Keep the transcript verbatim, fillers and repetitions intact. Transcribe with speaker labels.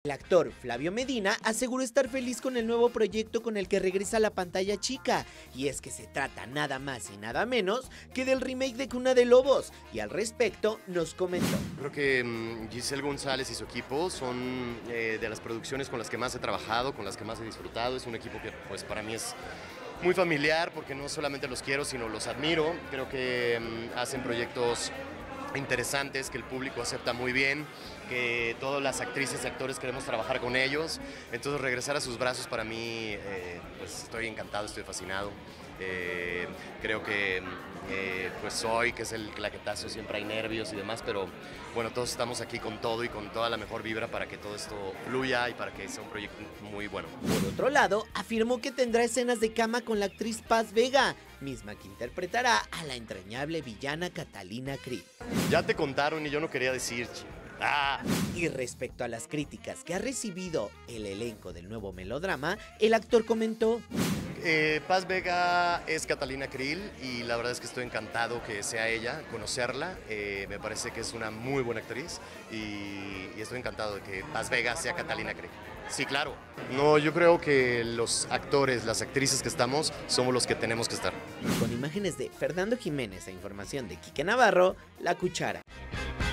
Speaker 1: El actor Flavio Medina aseguró estar feliz con el nuevo proyecto con el que regresa a la pantalla chica, y es que se trata nada más y nada menos que del remake de Cuna de Lobos, y al respecto nos comentó.
Speaker 2: Creo que um, Giselle González y su equipo son eh, de las producciones con las que más he trabajado, con las que más he disfrutado. Es un equipo que pues para mí es muy familiar porque no solamente los quiero, sino los admiro. Creo que um, hacen proyectos interesantes, que el público acepta muy bien, que todas las actrices y actores queremos trabajar con ellos. Entonces regresar a sus brazos para mí, eh, pues estoy encantado, estoy fascinado. Eh, creo que eh, pues hoy, que es el claquetazo, siempre hay nervios y demás, pero bueno, todos estamos aquí con todo y con toda la mejor vibra para que todo esto fluya y para que sea un proyecto muy bueno.
Speaker 1: Por otro lado, afirmó que tendrá escenas de cama con la actriz Paz Vega, misma que interpretará a la entrañable villana Catalina Krill.
Speaker 2: Ya te contaron y yo no quería decir. Ah.
Speaker 1: Y respecto a las críticas que ha recibido el elenco del nuevo melodrama, el actor comentó:
Speaker 2: Eh, Paz Vega es Catalina Krill y la verdad es que estoy encantado que sea ella, conocerla. Eh, me parece que es una muy buena actriz y, y estoy encantado de que Paz Vega sea Catalina Krill. Sí, claro. No, yo creo que los actores, las actrices que estamos, somos los que tenemos que estar.
Speaker 1: Con imágenes de Fernando Jiménez e información de Quique Navarro, La Cuchara.